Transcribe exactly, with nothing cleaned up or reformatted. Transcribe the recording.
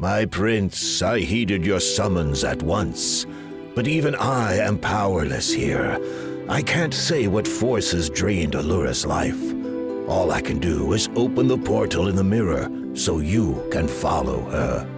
My prince, I heeded your summons at once, but even I am powerless here. I can't say what forces drained Allura's life. All I can do is open the portal in the mirror so you can follow her.